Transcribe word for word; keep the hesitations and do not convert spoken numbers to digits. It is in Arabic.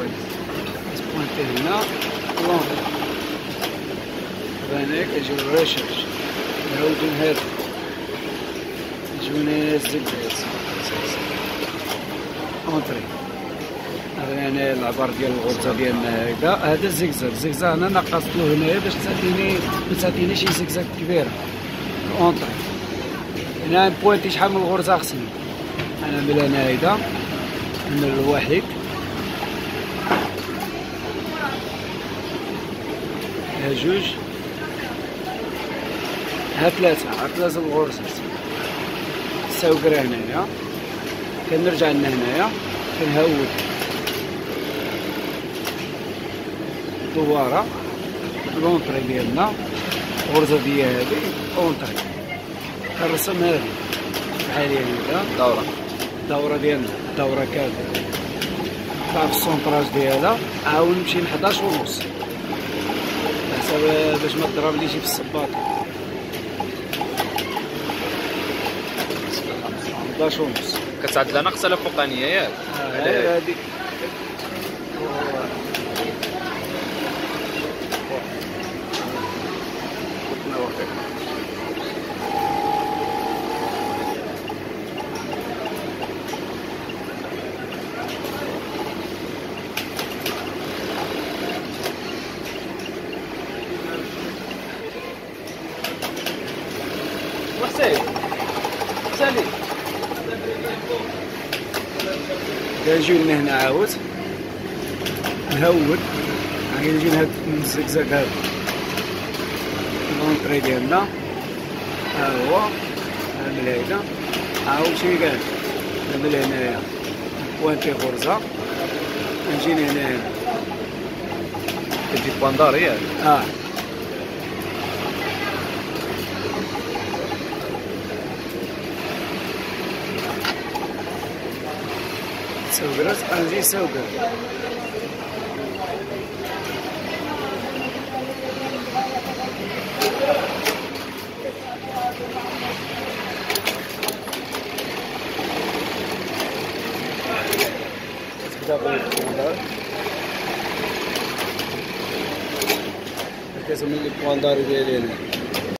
بوانتي هنا لونطري. هنا كيجيو الريشيرش نعاودو هادو يجونا الزقاز اونطري. هذا يعني العبار ديال الغرزه ديالنا هكذا. هذا الزقزاق الزقزاق انا نقصتو هنايا باش تعطيني ما تعطينيش شي زقزاق كبيره. اونطري هنا بوانتي شحال من الغرزه خصني انا من هنا هكذا من الواحد ها جوج ها ثلاثة ها ثلاثة الغرزات. الساوكرة هنايا كنرجع لنا هنايا كنهود دوارة لونطري ديالنا الغرزة ديال هادي اونطري كنرسم هادي بحال هكا دورة الدورة ديالنا الدورة كاملة نطلع في السونطراج ديالها عاود نمشي ل حداش ونص حسب باش ما تضربليش في الصباطة. حداش ونص كتعدل ناقصة على فوقانية ياك؟ اه هادي وحسين سالي كنجيو لنا هنا عاود نهود غادي نجي نهد من الزقزاق هذا لونطري ديالنا ها هو من هكذا عاود شي كاع من هنايا بوانتي غرزه نجيني هنا كتجي بواندار ياك؟ اه سوقرات غنجي سوقر كتسمى لي بواندار ديالي هنا